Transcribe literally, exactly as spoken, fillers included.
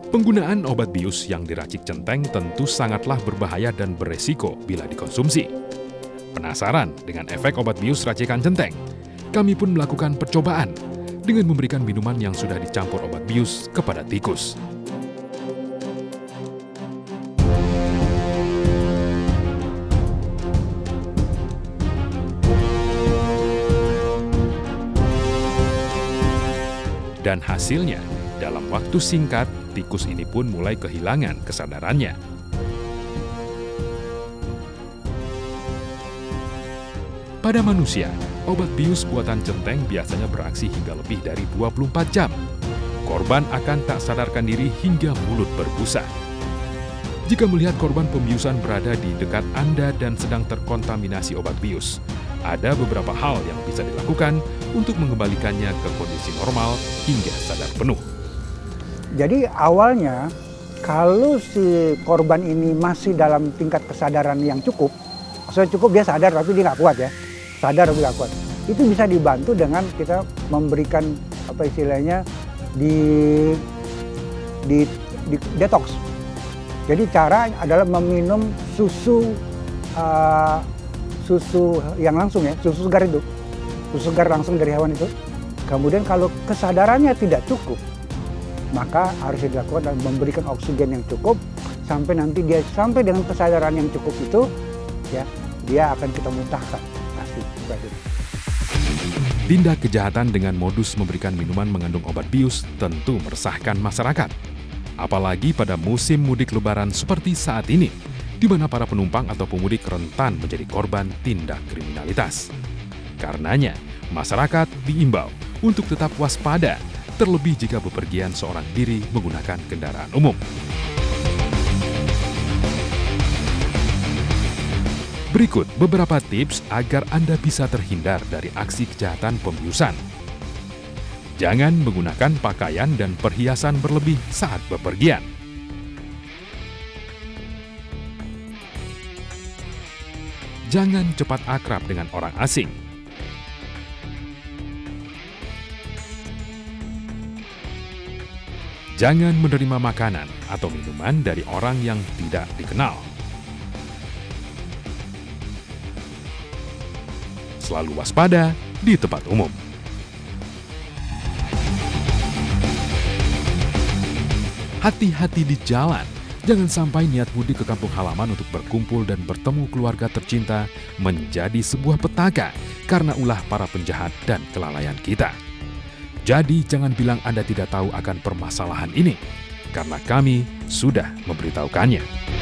Penggunaan obat bius yang diracik centeng tentu sangatlah berbahaya dan beresiko bila dikonsumsi. Penasaran dengan efek obat bius racikan centeng? Kami pun melakukan percobaan dengan memberikan minuman yang sudah dicampur obat bius kepada tikus. Dan hasilnya, dalam waktu singkat, tikus ini pun mulai kehilangan kesadarannya. Pada manusia, obat bius buatan centeng biasanya beraksi hingga lebih dari dua puluh empat jam. Korban akan tak sadarkan diri hingga mulut berbusa. Jika melihat korban pembiusan berada di dekat Anda dan sedang terkontaminasi obat bius, ada beberapa hal yang bisa dilakukan untuk mengembalikannya ke kondisi normal hingga sadar penuh. Jadi awalnya, kalau si korban ini masih dalam tingkat kesadaran yang cukup, maksudnya cukup dia sadar tapi dia nggak kuat ya, sadar tapi nggak kuat. Itu bisa dibantu dengan kita memberikan apa istilahnya di di, di detox. Jadi cara adalah meminum susu uh, susu yang langsung ya, susu segar itu, susu segar langsung dari hewan itu. Kemudian kalau kesadarannya tidak cukup, maka harus dilakukan dan memberikan oksigen yang cukup sampai nanti dia sampai dengan kesadaran yang cukup itu, ya dia akan kita muntahkan. Asli, Tindak kejahatan dengan modus memberikan minuman mengandung obat bius tentu meresahkan masyarakat. Apalagi pada musim mudik lebaran seperti saat ini, di mana para penumpang atau pemudik rentan menjadi korban tindak kriminalitas. Karenanya, masyarakat diimbau untuk tetap waspada, terlebih jika bepergian seorang diri menggunakan kendaraan umum. Berikut beberapa tips agar Anda bisa terhindar dari aksi kejahatan pembiusan. Jangan menggunakan pakaian dan perhiasan berlebih saat bepergian. Jangan cepat akrab dengan orang asing. Jangan menerima makanan atau minuman dari orang yang tidak dikenal. Selalu waspada di tempat umum. Hati-hati di jalan. Jangan sampai niat mudik ke kampung halaman untuk berkumpul dan bertemu keluarga tercinta menjadi sebuah petaka karena ulah para penjahat dan kelalaian kita. Jadi jangan bilang Anda tidak tahu akan permasalahan ini, karena kami sudah memberitahukannya.